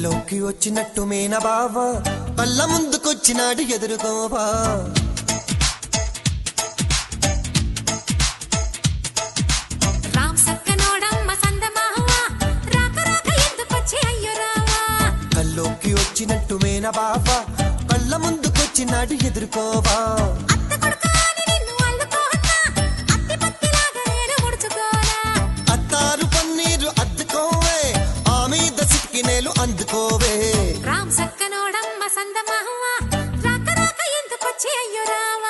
కల్లోకి వచ్చినట్టు మేన బావ కళ్ళ ముందుకొచ్చినాడు ఎదురుకోవా కల్లోకి వచ్చినట్టు మేన బావ కళ్ళ ముందుకొచ్చినాడు ఎదురుకోవా అత్తారు పన్నీరు అద్దుకోవే ఆ మీద సిక్కినేలు అందుకోవే రామ్ సక్కనోడమ్మ సందమావ రాక రాక ఎందుకొచ్చి అయ్యో రావా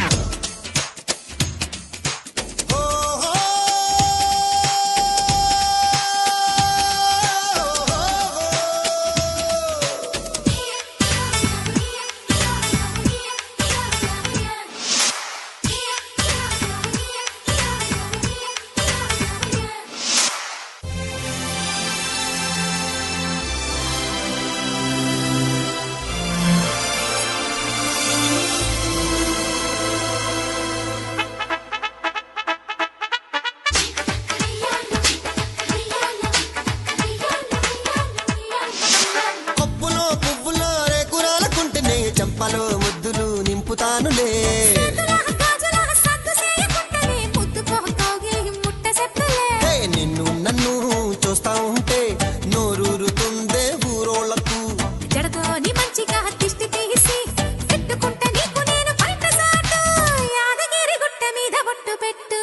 చంపలో ముద్దులు నింపుతానులే నిన్ను నన్ను చూస్తా ఉంటే నోరూరుతుందే ఊరోళ్ళకు జడతోని మంచిగా దిష్టి తీసి పెట్టుకుంటే నీకు నేను బయట సాటు యాదగిరి గుట్ట మీద బొట్టు పెట్టు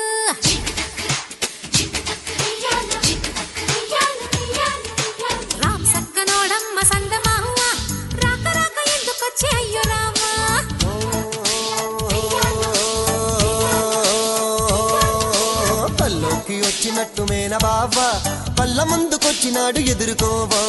రామ్ సక్కనోడమ్మ సందమావ రాక రాక ఎందుకొచ్చి అయ్యో రావా కల్లోకి వచ్చినట్టు మేన బావ కళ్ళ ముందుకొచ్చినాడు ఎదురుకోవా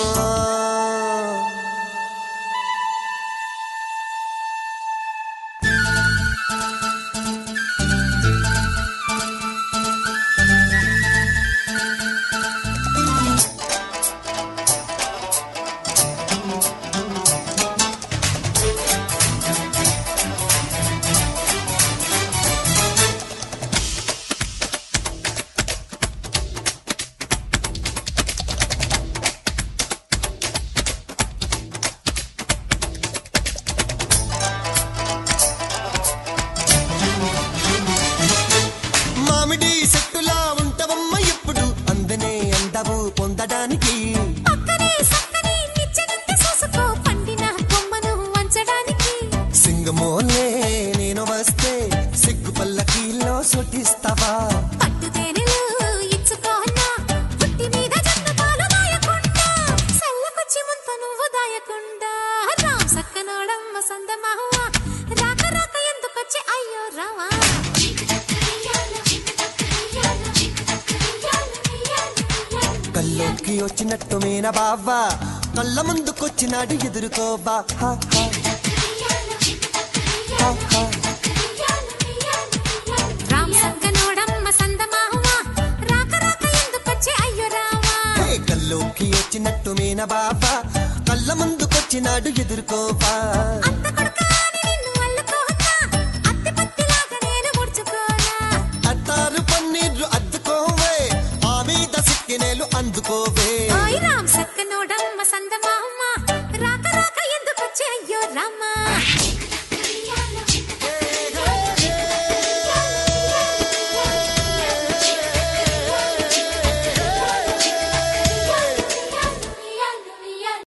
మామిడి చెట్టులా ఉంటవమ్మ ఎప్పుడు అందనే అందవు పొందడానికి సింగమోలే నేను వస్తే సిగ్గు పల్లకీలో సొట్టిస్తావా రాక రాక ఎందుకొచ్చి అయ్యో రావా కల్లోకి వచ్చినట్టు మేన బావ కళ్ళ ముందుకొచ్చినాడు ఎదురుకోవా రామ్ సక్కనోడమ్మ సందమావ రాక రాక ఎందుకొచ్చి అయ్యో రావా కల్లోకి వచ్చినట్టు మేన బావ కళ్ళ ముందుకొచ్చినాడు ఎదురుకోవా